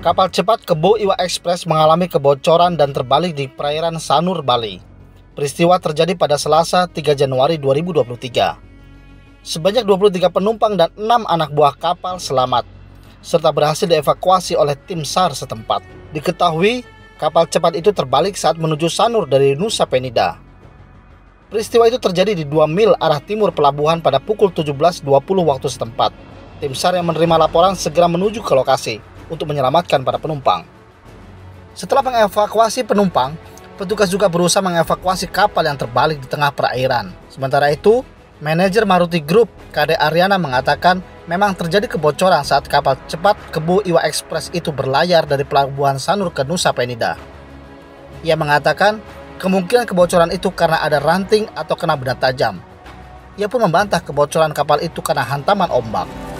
Kapal cepat Kebo Iwa Express mengalami kebocoran dan terbalik di perairan Sanur, Bali. Peristiwa terjadi pada Selasa 3 Januari 2023. Sebanyak 23 penumpang dan 6 anak buah kapal selamat, serta berhasil dievakuasi oleh tim SAR setempat. Diketahui, kapal cepat itu terbalik saat menuju Sanur dari Nusa Penida. Peristiwa itu terjadi di 2 mil arah timur pelabuhan pada pukul 17.20 waktu setempat. Tim SAR yang menerima laporan segera menuju ke lokasi untuk menyelamatkan para penumpang. Setelah mengevakuasi penumpang, petugas juga berusaha mengevakuasi kapal yang terbalik di tengah perairan. Sementara itu, manajer Maruti Group, KD Aryana, mengatakan memang terjadi kebocoran saat kapal cepat Kebo Iwa Express itu berlayar dari pelabuhan Sanur ke Nusa Penida. Ia mengatakan kemungkinan kebocoran itu karena ada ranting atau kena benda tajam. Ia pun membantah kebocoran kapal itu karena hantaman ombak.